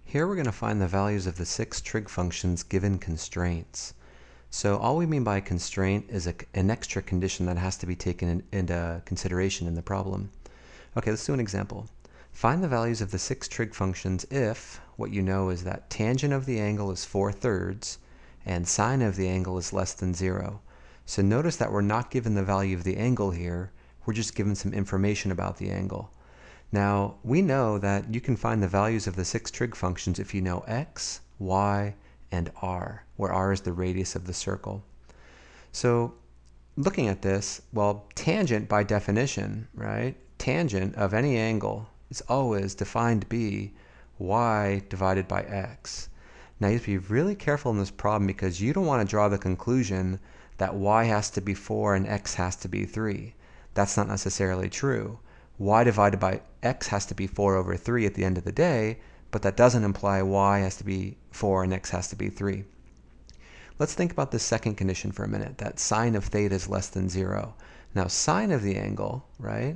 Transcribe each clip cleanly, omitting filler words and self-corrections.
Here we're going to find the values of the 6 trig functions given constraints. So all we mean by constraint is an extra condition that has to be taken into consideration in the problem. Okay, let's do an example. Find the values of the 6 trig functions if what you know is that tangent of the angle is 4/3 and sine of the angle is less than 0. So notice that we're not given the value of the angle here, we're just given some information about the angle. Now, we know that you can find the values of the 6 trig functions if you know x, y, and r, where r is the radius of the circle. So, looking at this, well, tangent by definition, right? Tangent of any angle is always defined to be y divided by x. Now, you have to be really careful in this problem because you don't want to draw the conclusion that y has to be 4 and x has to be 3. That's not necessarily true. Y divided by x has to be 4/3 at the end of the day, but that doesn't imply y has to be 4 and x has to be 3. Let's think about the second condition for a minute, that sine of theta is less than 0. Now, sine of the angle, right,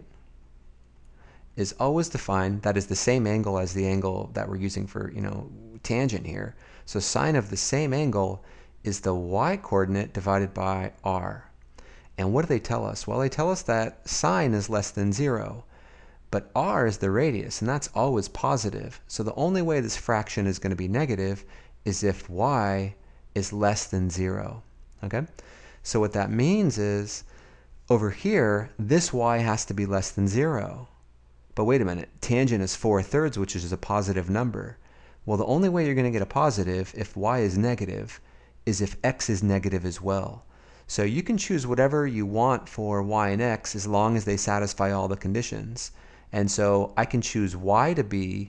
is always defined, that is the same angle as the angle that we're using for, tangent here. So sine of the same angle is the y-coordinate divided by r. And what do they tell us? Well, they tell us that sine is less than 0. But r is the radius, and that's always positive. So the only way this fraction is going to be negative is if y is less than 0. Okay? So what that means is, over here, this y has to be less than 0. But wait a minute, tangent is 4/3, which is a positive number. Well, the only way you're going to get a positive if y is negative is if x is negative as well. So you can choose whatever you want for y and x as long as they satisfy all the conditions. And so I can choose y to be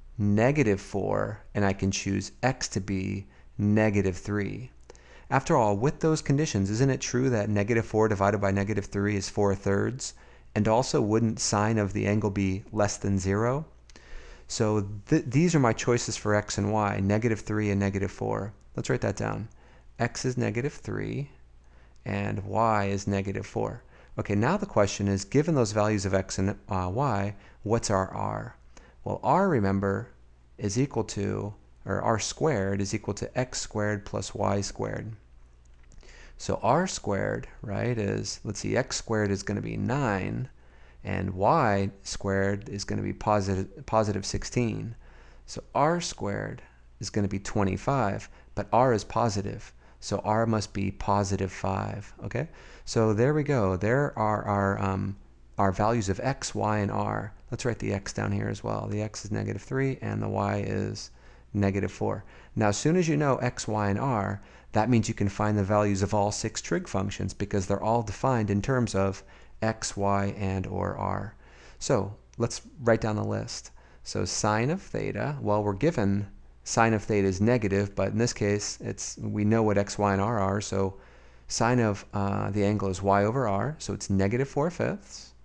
-4, and I can choose x to be -3. After all, with those conditions, isn't it true that -4 divided by -3 is 4/3? And also, wouldn't sine of the angle be less than 0? So these are my choices for x and y, -3 and -4. Let's write that down. X is -3, and y is -4. Okay, now the question is, given those values of x and y, what's our r? Well, r, remember, is equal to, or r squared is equal to x squared plus y squared. So r squared, right, is, let's see, x squared is going to be 9, and y squared is going to be positive 16. So r squared is going to be 25, but r is positive. So r must be +5, okay? So there we go. There are our values of x, y, and r. Let's write the x down here as well. The x is -3 and the y is -4. Now, as soon as you know x, y, and r, that means you can find the values of all 6 trig functions because they're all defined in terms of x, y, and or r. So let's write down the list. So sine of theta, well, we're given sine of theta is negative, but in this case, we know what x, y, and r are, so sine of the angle is y/r, so it's -4/5.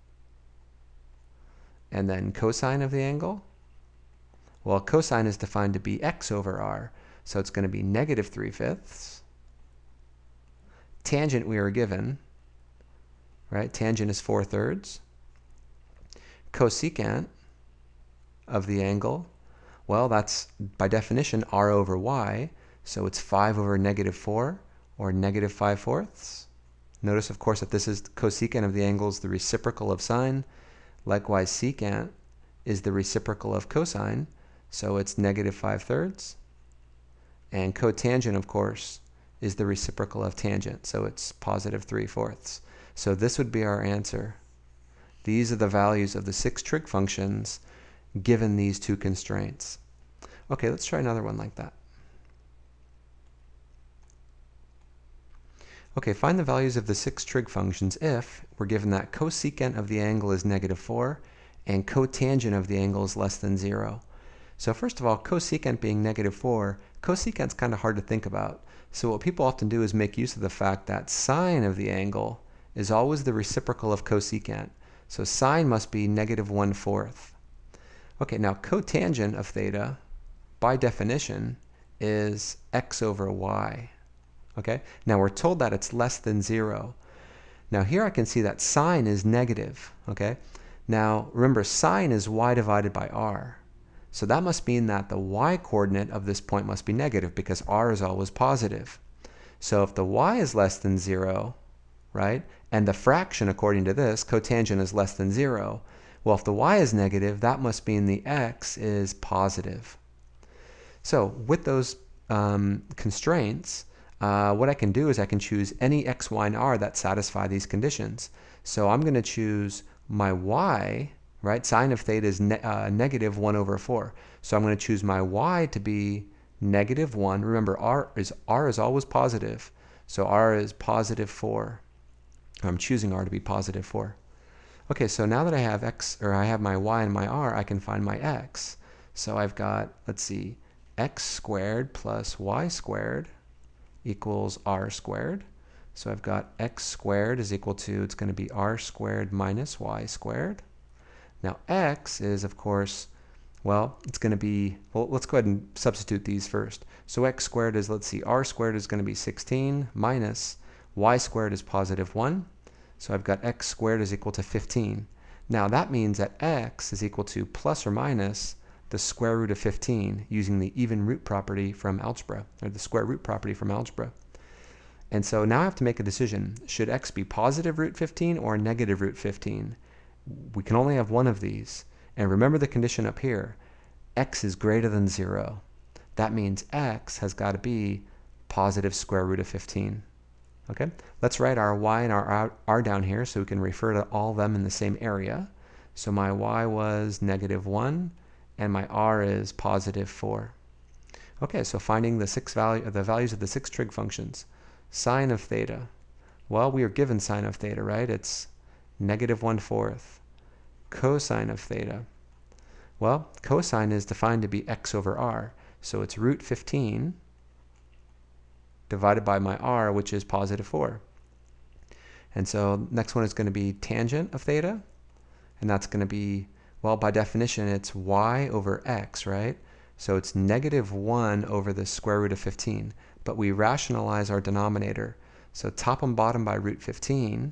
And then cosine of the angle, well, cosine is defined to be x/r, so it's going to be -3/5. Tangent we are given, right? Tangent is 4/3. Cosecant of the angle, well, that's by definition r/y, so it's 5/-4, or -5/4. Notice, of course, that this is cosecant of the angle is the reciprocal of sine. Likewise, secant is the reciprocal of cosine, so it's -5/3. And cotangent, of course, is the reciprocal of tangent, so it's +3/4. So this would be our answer. These are the values of the 6 trig functions given these 2 constraints. Okay, let's try another one like that. Okay, find the values of the 6 trig functions if we're given that cosecant of the angle is -4 and cotangent of the angle is less than 0. So first of all, cosecant being -4, cosecant's kind of hard to think about. So what people often do is make use of the fact that sine of the angle is always the reciprocal of cosecant. So sine must be -1/4. Okay, now cotangent of theta, by definition, is x/y. Okay, now we're told that it's less than 0. Now here I can see that sine is negative. Okay, now remember, sine is y divided by r. So that must mean that the y-coordinate of this point must be negative because r is always positive. So if the y is less than 0, right, and the fraction according to this, cotangent is less than 0, well, if the y is negative, that must mean the x is positive. So with those constraints, what I can do is I can choose any x, y, and r that satisfy these conditions. So I'm going to choose my y, right? Sine of theta is negative 1 over 4. So I'm going to choose my y to be negative 1. Remember, r is always positive. So r is positive 4. I'm choosing r to be positive 4. Okay, so now that I have I have my y and my r, I can find my x. So I've got, let's see, x squared plus y squared equals r squared. So I've got x squared is equal to, it's going to be r squared minus y squared. Now x is, of course, well, it's going to be, well, let's go ahead and substitute these first. So x squared is, let's see, r squared is going to be 16 minus y squared is positive 1. So I've got x squared is equal to 15. Now that means that x is equal to plus or minus the square root of 15 using the even root property from algebra, or the square root property from algebra. And so now I have to make a decision. Should x be positive root 15 or negative root 15? We can only have one of these. And remember the condition up here. X is greater than 0. That means x has got to be positive square root of 15. Okay? Let's write our y and our r down here so we can refer to all of them in the same area. So my y was negative 1, and my r is positive 4. Okay, so finding the values of the 6 trig functions. Sine of theta. Well, we are given sine of theta, right? It's negative 1/4. Cosine of theta. Well, cosine is defined to be x over r. So it's root 15 divided by my r, which is positive 4. And so next one is going to be tangent of theta. And that's going to be, well, by definition, it's y over x, right? So it's negative 1 over the square root of 15. But we rationalize our denominator. So top and bottom by root 15.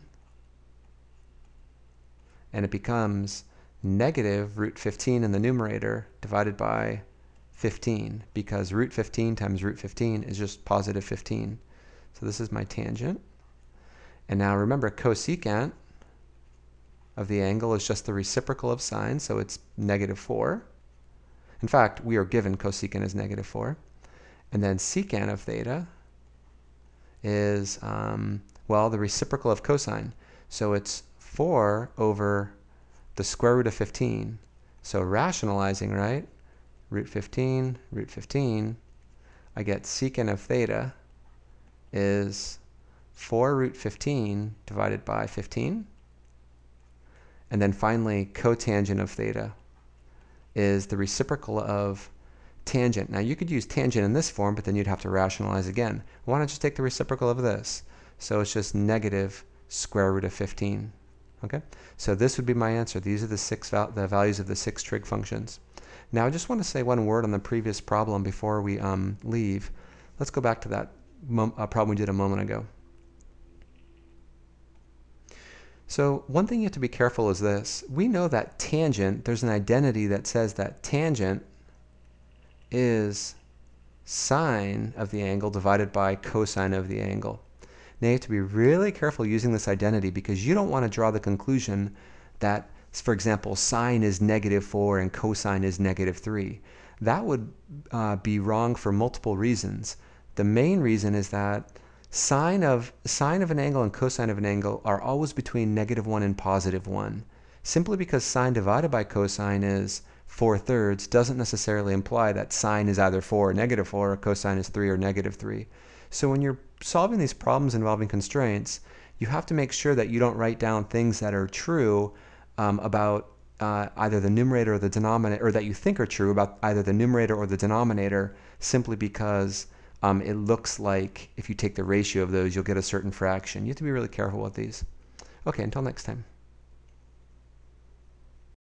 And it becomes negative root 15 in the numerator divided by 15, because root 15 times root 15 is just positive 15. So this is my tangent. And now remember, cosecant of the angle is just the reciprocal of sine, so it's negative 4. In fact, we are given cosecant is negative 4. And then secant of theta is, well, the reciprocal of cosine. So it's 4 over the square root of 15. So rationalizing, right? Root 15, I get secant of theta is 4 root 15 divided by 15. And then finally, cotangent of theta is the reciprocal of tangent. Now you could use tangent in this form, but then you'd have to rationalize again. Why not just take the reciprocal of this? So it's just negative square root of 15. Okay, so this would be my answer. These are the values of the 6 trig functions. Now I just want to say one word on the previous problem before we leave. Let's go back to that problem we did a moment ago. So one thing you have to be careful is this. We know that tangent, there's an identity that says that tangent is sine of the angle divided by cosine of the angle. Now you have to be really careful using this identity because you don't want to draw the conclusion that, for example, sine is negative 4 and cosine is negative 3. That would be wrong for multiple reasons. The main reason is that sine of an angle and cosine of an angle are always between negative 1 and positive 1. Simply because sine divided by cosine is 4/3 doesn't necessarily imply that sine is either 4 or negative 4 or cosine is 3 or negative 3. So when you're solving these problems involving constraints, you have to make sure that you don't write down things that are true about either the numerator or the denominator, or that you think are true about either the numerator or the denominator, simply because it looks like if you take the ratio of those, you'll get a certain fraction. You have to be really careful with these. Okay, until next time.